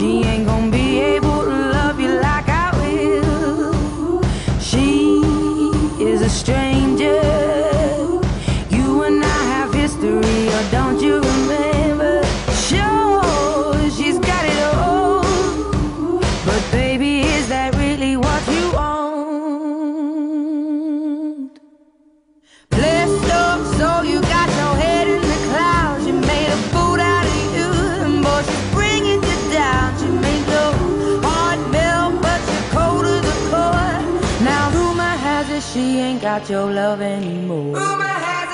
She ain't gonna be able to love you like I will. She is a stranger. You and I have history, or don't you remember? Sure, she's got it all, but baby, is that really what you want? Blessed up, so you got your head in the clouds. You made a fool out of you, and boy, she's bringing you down. She made your heart melt, but you're cold to the core. Now rumor has it she ain't got your love anymore. Rumor has